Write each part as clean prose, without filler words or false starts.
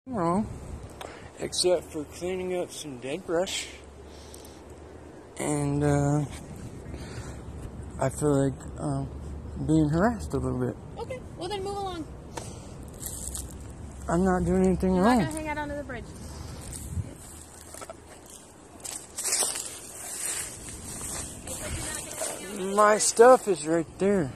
Wrong, except for cleaning up some dead brush, and I feel like being harassed a little bit. Okay, well then move along. I'm not doing anything You're wrong. not gonna hang out under the bridge. My stuff is right there.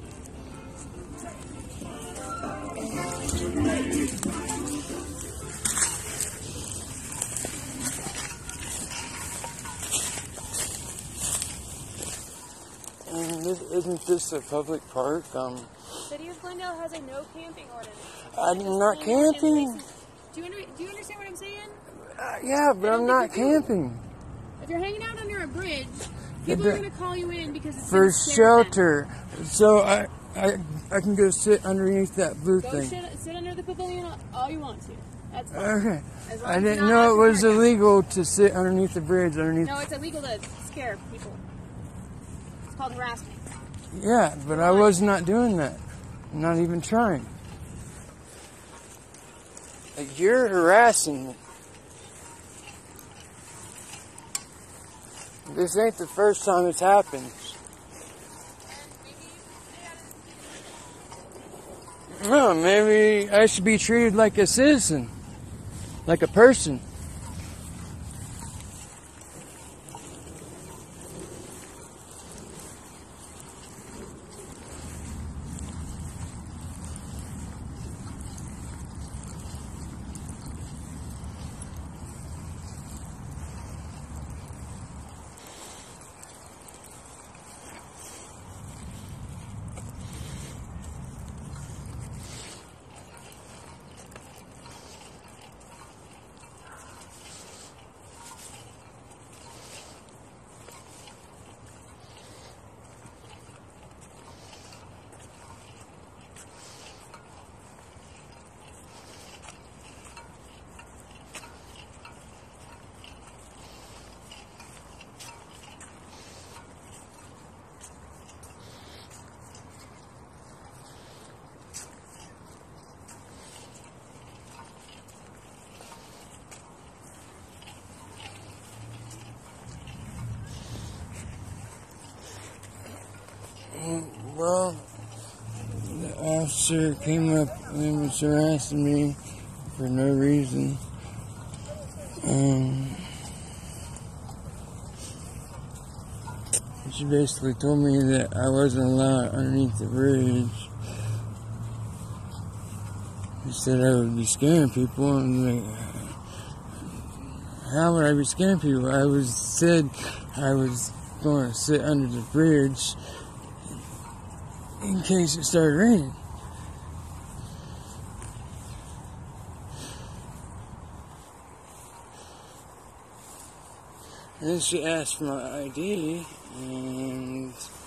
And isn't this a public park? The City of Glendale has a no camping ordinance. I'm not camping. Do you understand what I'm saying? Yeah, but I'm not camping. If you're hanging out under a bridge, people are going to call you in because it's for shelter. Them. So I can go sit underneath that blue thing. Sit under the pavilion all you want to. That's fine. Okay. I didn't know it was illegal to sit underneath the bridge. No, it's illegal to scare people. It's called harassment. Yeah, but I was not doing that. I'm not even trying. You're harassing me. This ain't the first time it's happened. No, maybe I should be treated like a citizen, like a person. Well, the officer came up and was harassing me for no reason. She basically told me that I wasn't allowed underneath the bridge. She said I would be scaring people, and like, how would I be scaring people? I said I was going to sit under the bridge in case it started raining. And then she asked for my ID, and